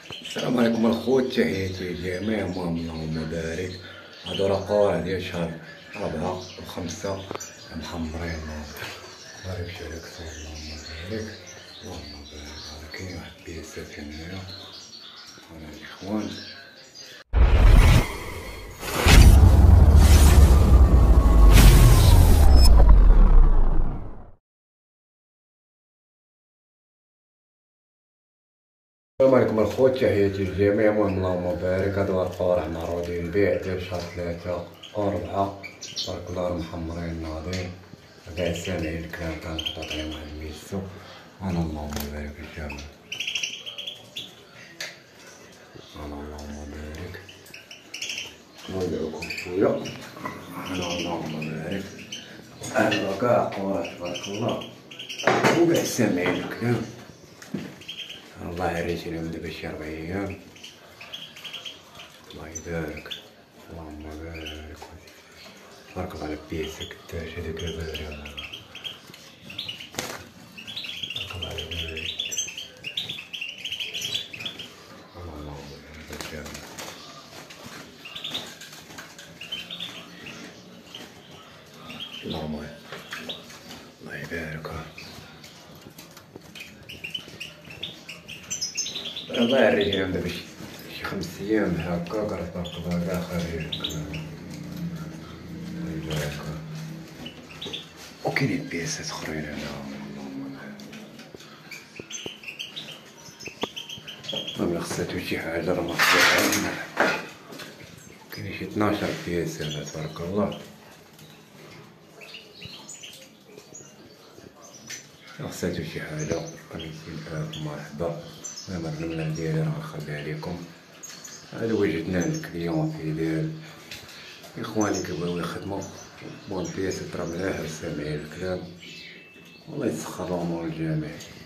السلام عليكم الخوت، تحياتي للجميع. اللهم بارك. هادو راه قواعد ديال شهر 4 و5 محمرين. الله يبارك عليك، اللهم بارك. اللهم بارك. هذا كاين واحد البياسات هنايا، هنا الاخوان. السلام عليكم الخوت، تحياتي للجميع. اللهم بارك. هادو القوارع معروضين للبيع ديال شهر 3 و4. تبارك الله، راه محمرين ناضين. كاع سامعين الكلام كنحط عليهم واحد الميسو. انا اللهم بارك الجميع. انا اللهم بارك. نوريكم شويه. انا اللهم بارك. هادو كاع قوارع تبارك الله، وكاع سامعين الكلام. الله عريت لهم دابا شي 4 ايام. الله يبارك. اللهم بارك. تبارك الله على بياسة كتاش هذاك باري. تبارك الله على باري. اللهم بارك. اللهم الله يبارك. الله يعرج لهم دابا شي 5 ايام هكا. تبارك الله كاع خارجين. وكاينين بياسات اخرين هنا. ما خصاتو شي حاجه، راه ما خصاتو. كاين شي 12 بياسه هنا تبارك الله. خصاتو شي حاجه. 50,000 مرحبا. المهم الرمله ديالي راه نخليها ليكم. هذا وجدنا الكليون فيديل. اخواني كيبغيو يخدموا بون بياسات راه ملاح وسامعين الكلام. الله يسخر الامور الجميع.